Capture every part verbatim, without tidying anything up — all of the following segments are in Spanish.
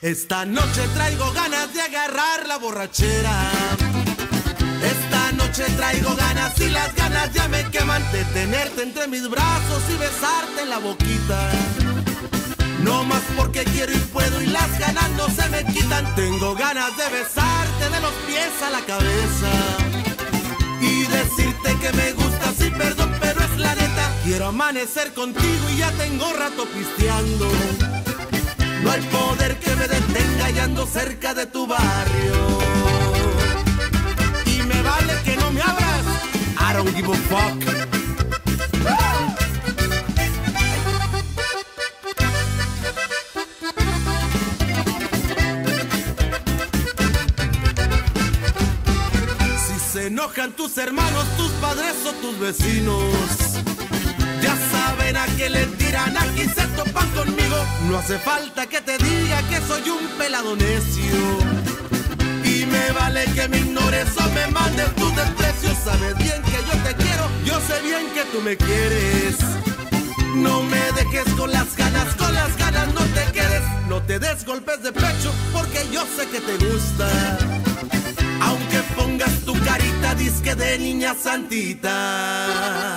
Esta noche traigo ganas de agarrar la borrachera. Esta noche traigo ganas y las ganas ya me queman de tenerte entre mis brazos y besarte en la boquita. No más porque quiero y puedo y las ganas no se me quitan. Tengo ganas de besarte de los pies a la cabeza y decirte que me gustas y perdón, pero es la neta. Quiero amanecer contigo y ya tengo rato pisteando. No hay poder que me detenga y ando cerca de tu barrio. Y me vale que no me abras, I don't give a fuck. Si se enojan tus hermanos, tus padres o tus vecinos, ya saben a qué le tiran, aquí se topan conmigo. No hace falta que te diga que soy un pelado necio. Y me vale que me ignores o me mandes tus desprecios. Sabes bien que yo te quiero, yo sé bien que tú me quieres. No me dejes con las ganas, con las ganas no te quedes. No te des golpes de pecho porque yo sé que te gusta. Aunque pongas tu carita disque de niña santita.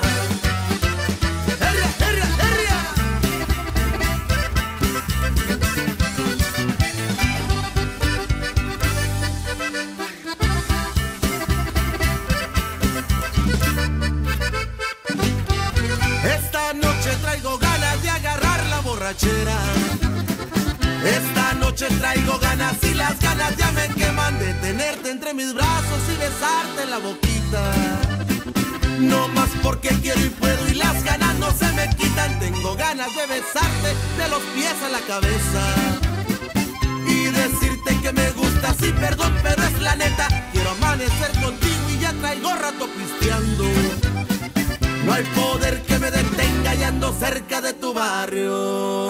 Esta noche traigo ganas de agarrar la borrachera. Esta noche traigo ganas y las ganas ya me queman de tenerte entre mis brazos y besarte en la boquita. No más porque quiero y puedo y las ganas no se me quitan. Tengo ganas de besarte de los pies a la cabeza y decirte que me gustas y perdón, pero es la neta. Quiero amanecer contigo y ya traigo rato pisteando. No hay poder que me detenga y ando cerca de tu barrio.